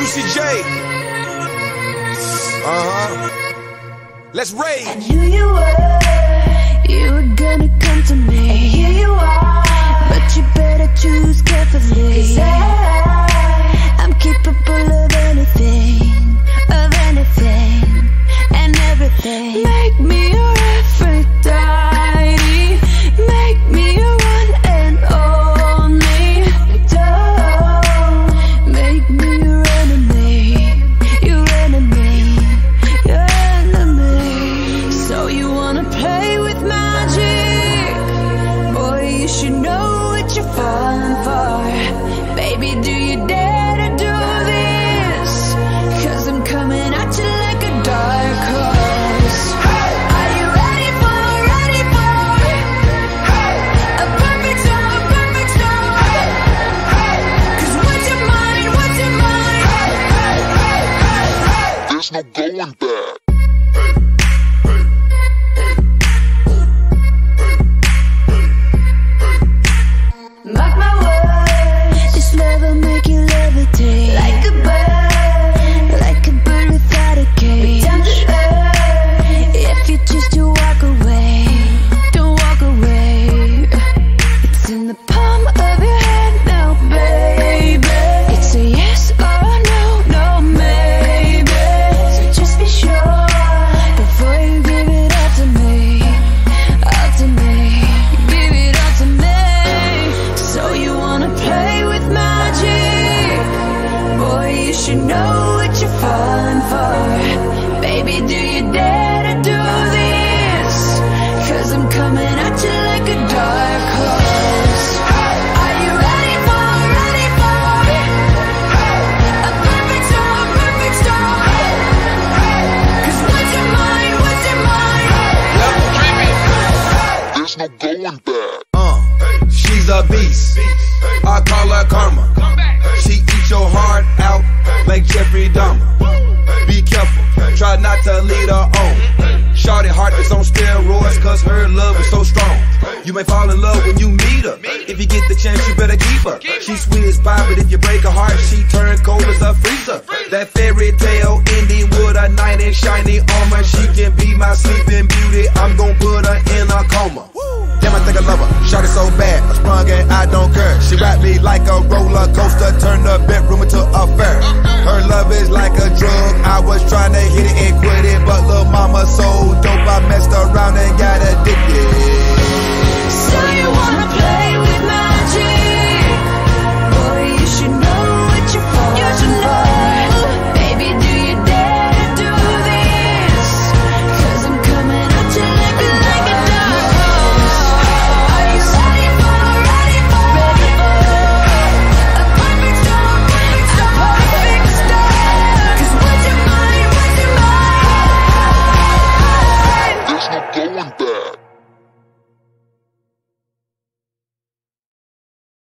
Juicy J. Let's rage. I knew you were gonna come to me, and here you are. But you better choose carefully, 'cause I'm capable of anything, and everything. Make me your Aphrodite, make me your one and only. Don't make me your enemy, your enemy, your enemy. So you wanna play with magic? Boy, you should know what you're falling for. Baby, do you dare to do this? 'Cause I'm coming at you like a dark horse. Are you ready for a perfect storm, perfect storm? 'Cause what's your mind, what's your mind? There's no going back. Mark my words, this love will make you levitate like a bird without a cage. Down to earth, if you choose to walk away, don't walk away. It's in the palm of your hand now, baby. It's a yes or no, no maybe. So just be sure before you give it all to me, all to me. Give it all to me. So you wanna play with magic? Boy, you should know what you're falling for. Baby, do you dare to do this? 'Cause I'm coming at you like a dark horse. Are you ready for a perfect storm, perfect storm? 'Cause what's your mind, what's your mind? There's no going back. She's a beast. I call her karma. She eats your heart out like Jeffrey Dahmer. Be careful, try not to lead her on. Shorty heart is on steroids 'cause her love is so strong. You may fall in love when you meet her. If you get the chance, you better keep her. She's sweet as pie, but if you break her heart, she turn cold as a freezer. That fairy tale ending with a knight in shiny armor. She can be my